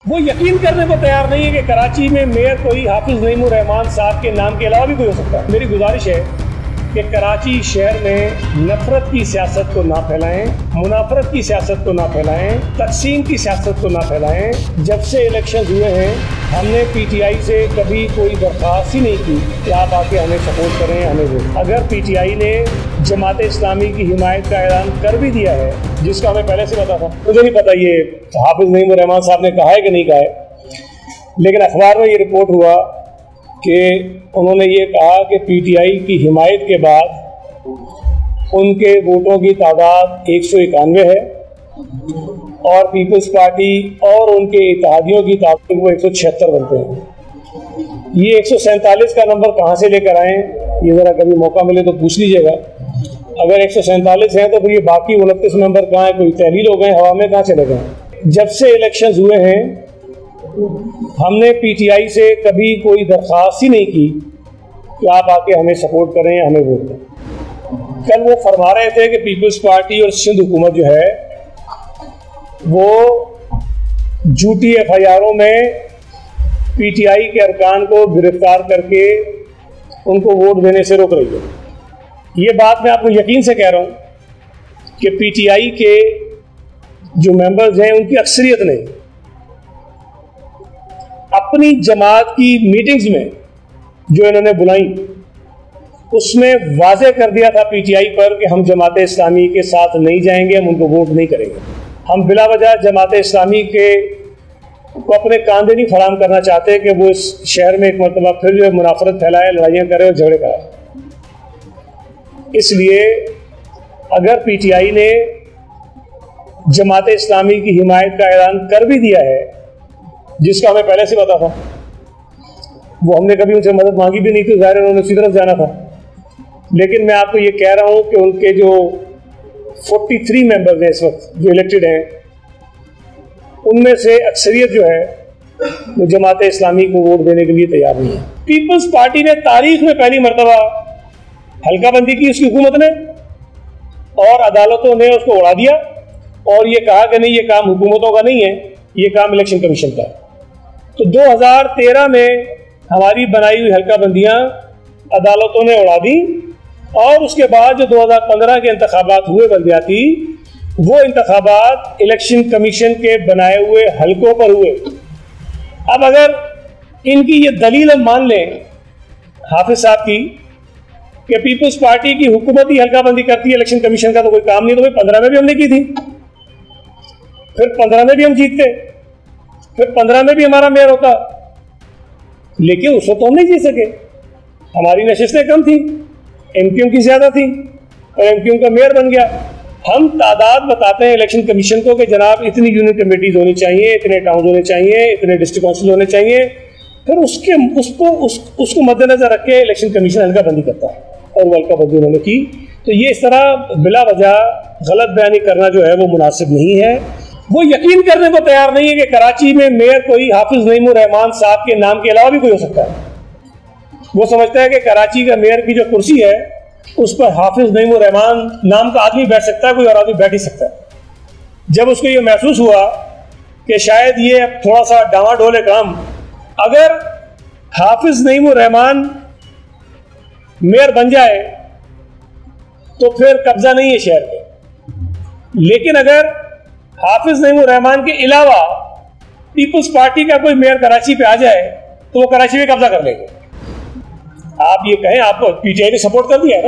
وہ یقین کرنے کو تیار نہیں ہے کہ کراچی میں میئر کوئی حافظ نعیم الرحمان صاحب کے نام کے علاوہ بھی کوئی ہو سکتا ہے۔ میری گزارش ہے کہ کراچی شہر میں نفرت کی سیاست کو نہ پھیلائیں، منافرت کی سیاست کو نہ پھیلائیں، تقسیم کی سیاست کو نہ پھیلائیں۔ جب سے الیکشن ہوئے ہیں ہم نے پی ٹی آئی سے کبھی کوئی درخواست ہی نہیں کی کہ آپ آ کے ہمیں سپورٹ کریں، ہمیں ووٹ۔ اگر پی ٹی آئی نے جماعت اسلامی کی حمایت کا اعلان کر بھی دیا ہے، جس کا ہمیں پہلے سے پتا تھا، مجھے نہیں پتا یہ حافظ نعیم الرحمان صاحب نے کہا ہے کہ نہیں کہا ہے، لیکن اخبار میں یہ رپورٹ ہوا کہ انہوں نے یہ کہا کہ پی ٹی آئی کی حمایت کے بعد ان کے ووٹوں کی تعداد 191 ہے اور پیپلز پارٹی اور ان کے اتحادیوں کی تعداد وہ 176 بنتے ہیں۔ یہ 147 کا نمبر کہاں سے لے کر آئیں، یہ ذرا کبھی موقع ملے تو پوچھ لیجیے گا۔ اگر 147 ہیں تو پھر یہ باقی 29 نمبر کہاں ہیں، کوئی تحلیل ہو گئے، ہوا میں کہاں چلے گئے؟ جب سے الیکشنز ہوئے ہیں ہم نے پی ٹی آئی سے کبھی کوئی درخواست ہی نہیں کی کہ آپ آ کے ہمیں سپورٹ کریں، ہمیں ووٹ دیں۔ کل وہ فرما رہے تھے کہ پیپلز پارٹی اور سندھ حکومت جو ہے وہ جھوٹی ایف آئی آروں میں پی ٹی آئی کے ارکان کو گرفتار کر کے ان کو ووٹ دینے سے روک رہی ہے۔ یہ بات میں آپ کو یقین سے کہہ رہا ہوں کہ پی ٹی آئی کے جو ممبرز ہیں ان کی اکثریت نے اپنی جماعت کی میٹنگز میں جو انہوں نے بلائیں اس میں واضح کر دیا تھا پی ٹی آئی پر کہ ہم جماعت اسلامی کے ساتھ نہیں جائیں گے، ہم ان کو ووٹ نہیں کریں گے۔ ہم بلا وجہ جماعت اسلامی کو اپنے کاندھے نہیں فراہم کرنا چاہتے کہ وہ اس شہر میں ایک مرتبہ پھر جو منافرت پھیلائے، لڑائیاں کرے اور جھگڑے کرائے۔ اس لیے اگر پی ٹی آئی نے جماعت اسلامی کی حمایت کا اعلان کر بھی دیا ہے، جس کا ہمیں پہلے سے پتا تھا، وہ ہم نے کبھی ان سے مدد مانگی بھی نہیں تھی، ظاہر انہوں نے اسی طرف جانا تھا، لیکن میں آپ کو یہ کہہ رہا ہوں کہ ان کے جو 43 ممبرز ہیں اس وقت جو الیکٹڈ ہیں، ان میں سے اکثریت جو ہے وہ جماعت اسلامی کو ووٹ دینے کے لیے تیار نہیں ہے۔ پیپلز پارٹی نے تاریخ میں پہلی مرتبہ حلقہ بندی کی اس کی حکومت نے، اور عدالتوں نے اس کو اڑا دیا اور یہ کہا کہ نہیں یہ کام حکومتوں کا نہیں ہے، یہ کام الیکشن کمیشن کا ہے۔ تو 2013 میں ہماری بنائی ہوئی حلقہ بندیاں عدالتوں نے اڑا دی، اور اس کے بعد جو 2015 کے انتخابات ہوئے بلدیاتی، وہ انتخابات الیکشن کمیشن کے بنائے ہوئے حلقوں پر ہوئے۔ اب اگر ان کی یہ دلیل ہم مان لیں حافظ صاحب کی کہ پیپلز پارٹی کی حکومت ہی حلقہ بندی کرتی ہے، الیکشن کمیشن کا تو کوئی کام نہیں، تو 15 میں بھی ہم نے کی تھی، پھر 15 میں بھی ہم جیتتے، پھر 15 میں بھی ہمارا میئر ہوتا، لیکن اس وقت تو ہم نہیں جیت سکے، ہماری نشستیں کم تھیں، ایم کیو کی زیادہ تھیں اور ایم کیو کا میئر بن گیا۔ ہم تعداد بتاتے ہیں الیکشن کمیشن کو کہ جناب اتنی یونین کمیٹیز ہونی چاہیے، اتنے ٹاؤنز ہونے چاہیے، اتنے ڈسٹرکٹ کونسل ہونے چاہیے، پھر اس کو مد نظر رکھ کے الیکشن کمیشن حلقہ بندی کرتا ہے، اور وہ حلقہ بندی انہوں نے کی۔ تو یہ اس طرح بلا وجہ غلط بیانی کرنا جو ہے وہ مناسب نہیں ہے۔ وہ یقین کرنے کو تیار نہیں ہے کہ کراچی میں میئر کوئی حافظ نعیم الرحمان صاحب کے نام کے علاوہ بھی کوئی ہو سکتا ہے۔ وہ سمجھتا ہے کہ کراچی کا میئر کی جو کرسی ہے اس پر حافظ نعیم الرحمان نام کا آدمی بیٹھ سکتا ہے، کوئی اور آدمی بیٹھ ہی سکتا ہے۔ جب اس کو یہ محسوس ہوا کہ شاید یہ تھوڑا سا ڈاواں ڈول ہے کام، اگر حافظ نعیم الرحمان میئر بن جائے تو پھر قبضہ نہیں ہے شہر پہ، لیکن اگر حافظ نعیم الرحمان کے علاوہ پیپلز پارٹی کا کوئی میئر کراچی پہ آ جائے تو وہ کراچی میں قبضہ کر لیں گے۔ آپ یہ کہیں آپ کو پی ٹی آئی نے سپورٹ کر دیا ہے نا،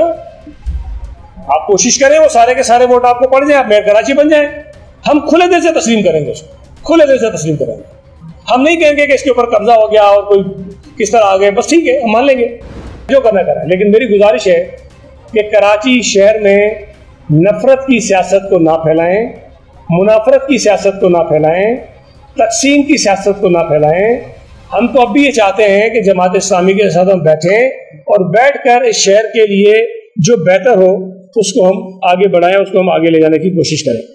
آپ کوشش کریں وہ سارے کے سارے ووٹ آپ کو پڑ جائیں، آپ میئر کراچی بن جائیں، ہم کھلے دل سے تسلیم کریں گے، اس کو کھلے دل سے تسلیم کریں گے۔ ہم نہیں کہیں گے کہ اس کے اوپر قبضہ ہو گیا اور کوئی کس طرح آ گئے، بس ٹھیک ہے ہم مان لیں گے جو کرنا کریں، لیکن میری گزارش ہے کہ کراچی شہر میں نفرت کی سیاست کو نہ پھیلائیں، منافرت کی سیاست کو نہ پھیلائیں، تقسیم کی سیاست کو نہ پھیلائیں۔ ہم تو اب بھی یہ چاہتے ہیں کہ جماعت اسلامی کے ساتھ ہم بیٹھیں اور بیٹھ کر اس شہر کے لیے جو بہتر ہو اس کو ہم آگے بڑھائیں، اس کو ہم آگے لے جانے کی کوشش کریں۔